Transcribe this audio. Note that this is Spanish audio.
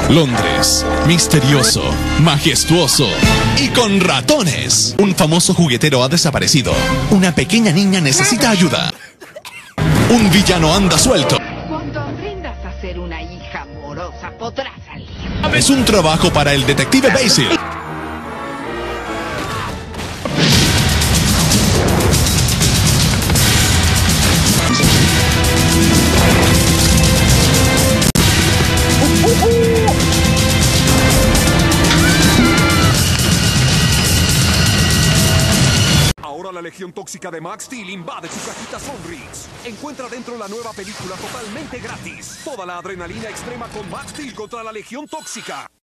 Londres, misterioso, majestuoso y con ratones. Un famoso juguetero ha desaparecido. Una pequeña niña necesita ayuda. Un villano anda suelto. Cuando aprendas a ser una hija amorosa, podrás salir. Es un trabajo para el detective Basil. Ahora la Legión Tóxica de Max Steel invade tu cajita Sonrix. Encuentra dentro la nueva película totalmente gratis. Toda la adrenalina extrema con Max Steel contra la Legión Tóxica.